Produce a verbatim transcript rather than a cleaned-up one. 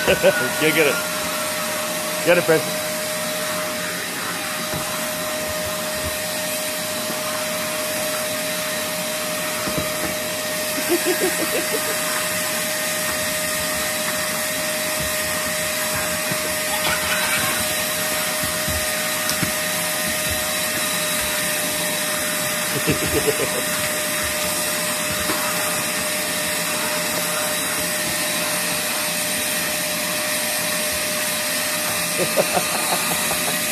Get, get it. Get it, Princess. Ha ha ha ha ha.